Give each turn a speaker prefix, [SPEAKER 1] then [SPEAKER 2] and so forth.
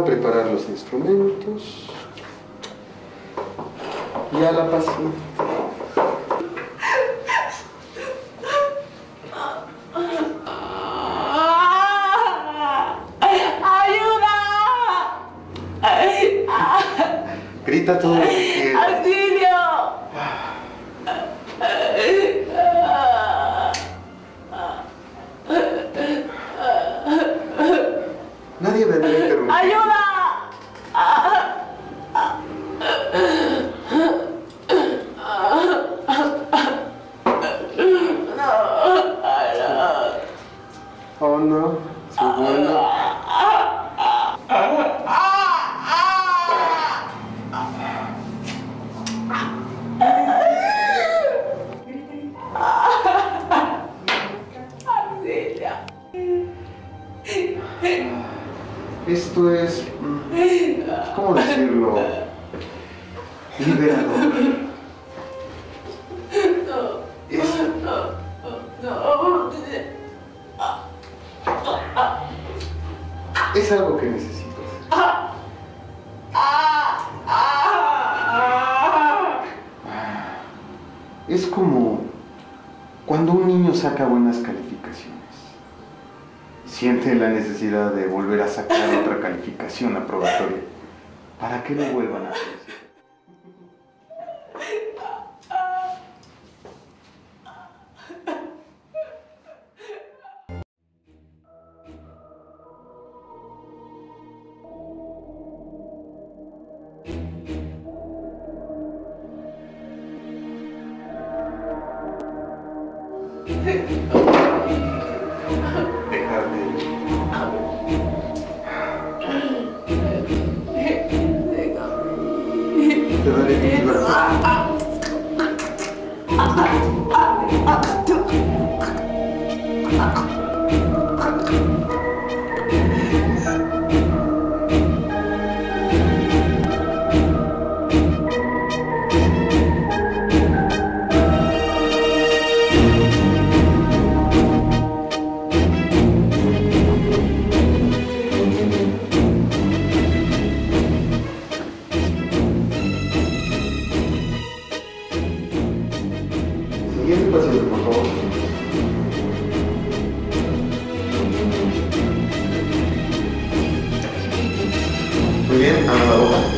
[SPEAKER 1] preparar los instrumentos. Y a la paciente. Grita todo lo que quieras.
[SPEAKER 2] ¡Auxilio!
[SPEAKER 1] Nadie vendrá a interrumpir.
[SPEAKER 2] ¡Ayuda!
[SPEAKER 1] Oh no, sí, bueno. Esto es, ¿cómo decirlo? Liberador. Es algo que necesitas. Es como cuando un niño saca buenas calificaciones. Siente la necesidad de volver a sacar otra calificación aprobatoria para que no vuelvan a hacer. Te daré tu libertad. Siguiente paciente, por favor. Muy bien, abra la boca.